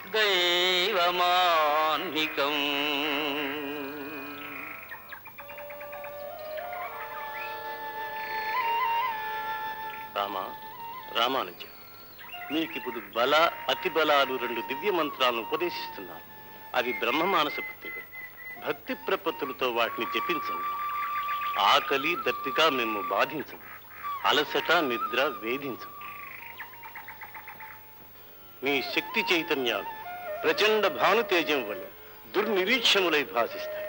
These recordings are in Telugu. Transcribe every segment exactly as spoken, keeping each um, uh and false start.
దైవమాన్నికం. రామా, రామానుజ, మీకిప్పుడు బల అతి బలాలు రెండు దివ్య మంత్రాలను ఉపదేశిస్తున్నాను. అవి బ్రహ్మమానస పుత్రికలు. భక్తి ప్రపత్తులతో వాటిని జపించండి. ఆకలి దప్పిక మేము బాధించం. అలసట నిద్ర వేధించం. మీ శక్తి చైతన్యాలు ప్రచండ భానుతేజం వల్ల దుర్నిరీక్షములై భాసిస్తాయి.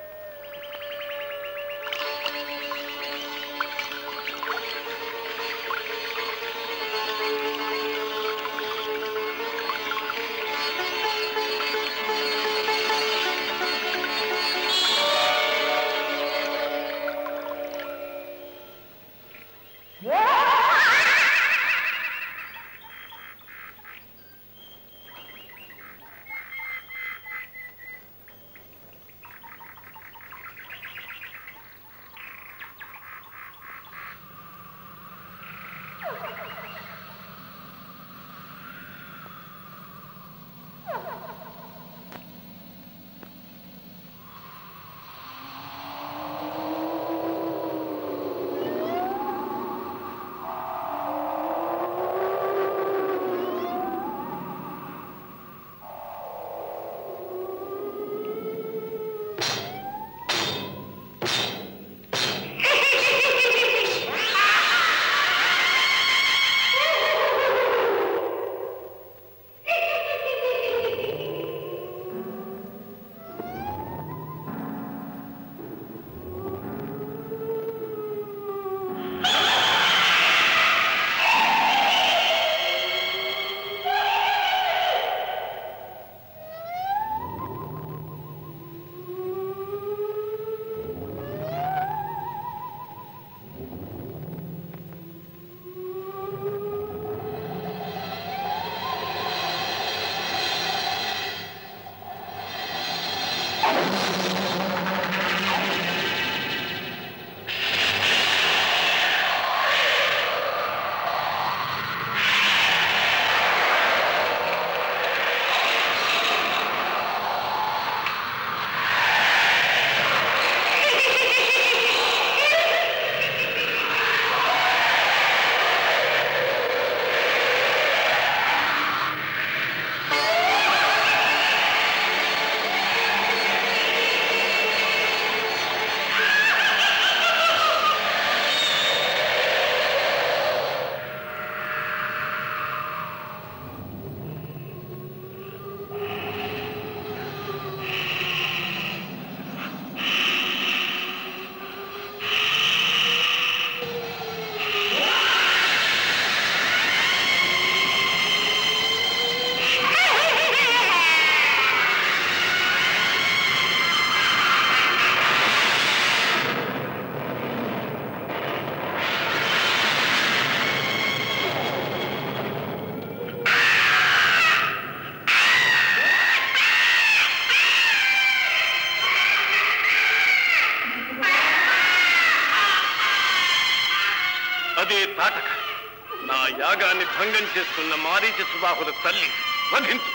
అదే తాటక నా యాగాన్ని భంగం చేస్తున్న మారీచ సుబాహుల తల్లి వధించు.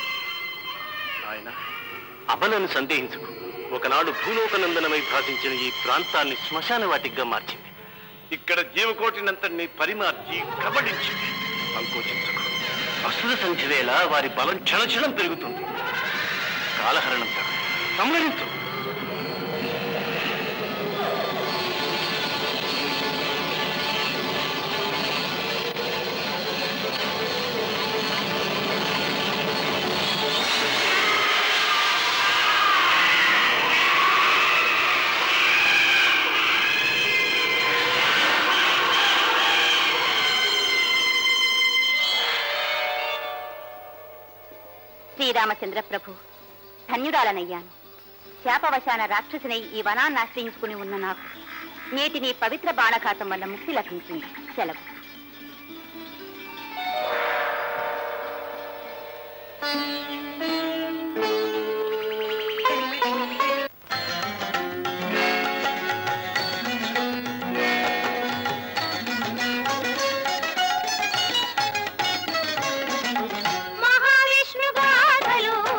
ఆయన అబలను సందేహించుకు. ఒకనాడు భూలోకనందనమై భాషించిన ఈ ప్రాంతాన్ని శ్మశాన వాటిగా మార్చింది. ఇక్కడ జీవకోటినంతని పరిమార్చి కబడించింది. సంకోచించుకు. అసుర సంధ్య వేళ వారి బలం క్షణక్షణం పెరుగుతుంది. కాలహరణంతో సంహరించు. శ్రీరామచంద్ర ప్రభు, ధన్యురాలనయ్యాను. శాపవశాన రాక్షసునై ఈ వనాన్ని ఆశ్రయించుకుని ఉన్న నాకు నేటి నీ పవిత్ర బాణఘాతం వల్ల ముక్తి లభించింది. సెలవు. మహావిష్ణు గాథలు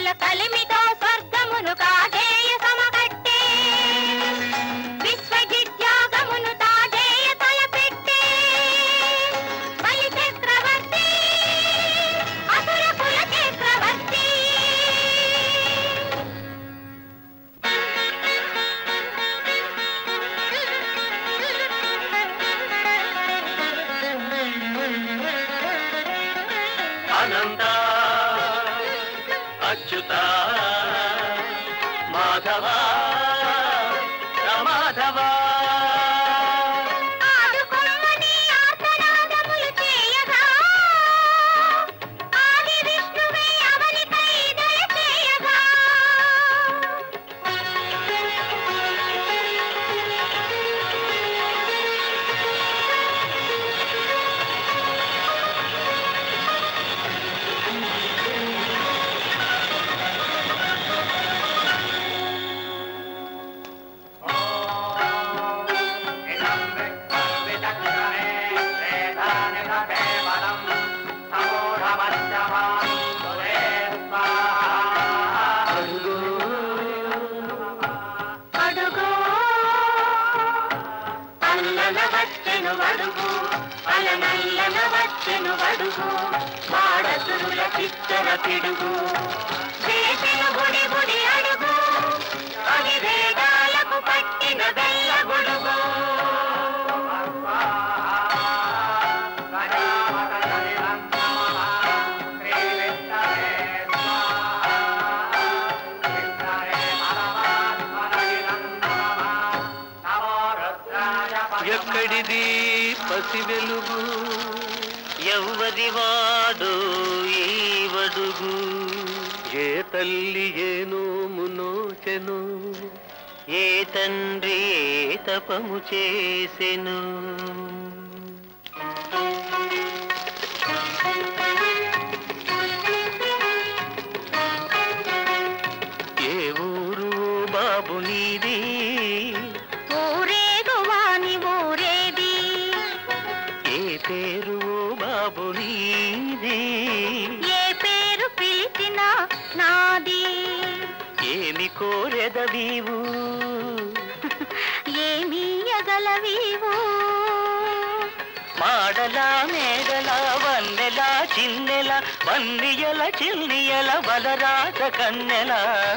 వేదముల కలిమితో స్వర్గమును కాజేయ సమకట్టే విశ్వజిత్యాగమును తాజేయ తలపెట్టే బలి చక్రవర్తి అసుర కుల చక్రవర్తి అనంత అచ్యుత మాధవ మాధవ ఆదుకొమ్మని ఆర్తనాదములు చేయగా ఆది విష్ణువే అవనిపై దయ చేయగా అడుగు అల్లన వచ్చెను అడుగు అలనల్లన వచ్చెను అడుగు వాడసురుల చిత్తర పిడుగు వేసెను బుడి బుడి అడుగు అది వేదాలకు పట్టిన బెల్ల గొడుగు ఎక్కడిది పసి వెలుగు ఎవ్వది వాడు ఈ వడుగు ఏ తల్లి ఏ నోము నోచెను ఏ తండ్రి ఏ తపము చేసెను ఏ ఊరు బాబు నీది ఊరేగువాని ఊరేది ఏ పేరు బాబు నీది ఏ పేరు పిలిచినా నాది ఏమి కోరెదవీవు ఏమీ ఎగలవీవు మాడల మేడల వన్నెల చిన్నెల వన్నియల చిల్లియల వలరాట కన్నెల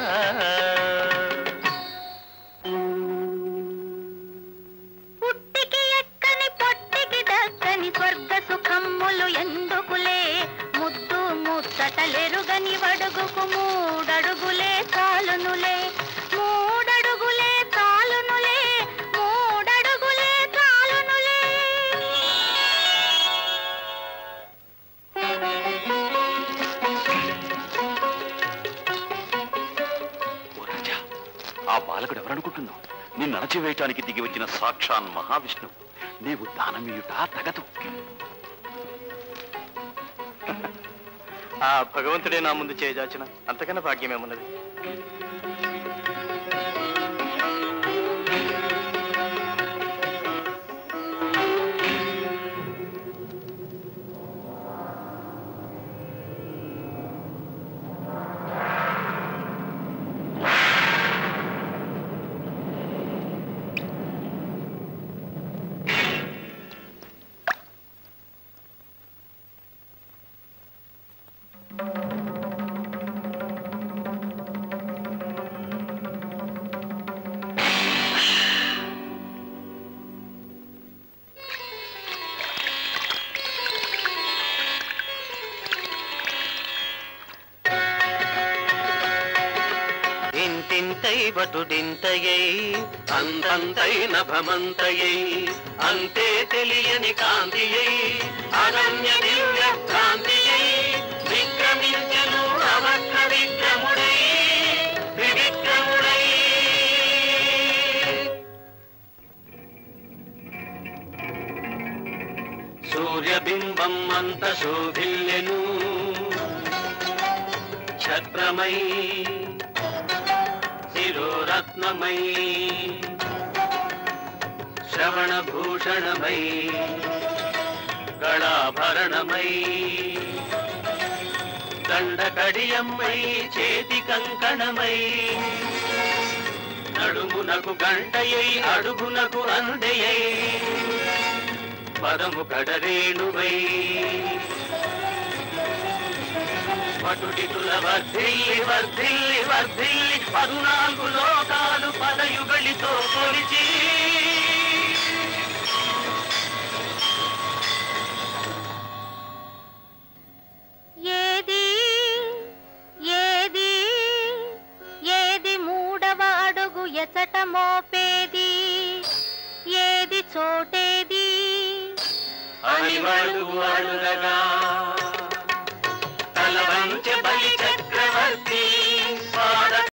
పుట్టికి ఎక్కని పొట్టికి దక్కని స్వర్గ సుఖమ్ములు ఎందుకులే ముద్దు ముచ్చటలెరుగని వడుగుకు మూడడుగులే చాలునులే మూడడుగులే చాలునులే మూడడుగులే చాలునులే ఓ రాజా, ఆ బాలకుడు ఎవరనుకుంటున్నావు? నిన్ను అణచివేయటానికి దిగి వచ్చిన సాక్షాన్ మహావిష్ణువు. నీవు దానమీయుట తగదు. ఆ భగవంతుడే నా ముందు చేయజాచిన అంతకన్నా భాగ్యమేమున్నది. ఇంతింతై వటుడింతయై అంతంతై నభమంతయై అంతే తెలియని కాంతియై అనన్య దివ్య క్రాంతియై విక్రమించను అవక్ర విక్రముడై త్రివిక్రముడై సూర్యబింబం అంత శోభిల్లెను ఛత్రమై శిరోరత్నమై శ్రవణభూషణమై గళాభరణమై దండ కడియమ్మై చేతి కంకణమై నడుమునకు గంటయై అడుగునకు అందెయై పదము కడరేణువై పటుడితుల వర్ధిల్లి వర్ధిల్లి వర్ధిల్లి పదునాలుగు లోకాలు పదయుగళితో కొలిచి ఏది ఏది ఏది మూడవ అడుగు ఎచట మోపేది ఏది చోటేది అని అడుగు అడుగగా తల వంచె బలి చక్రవర్తి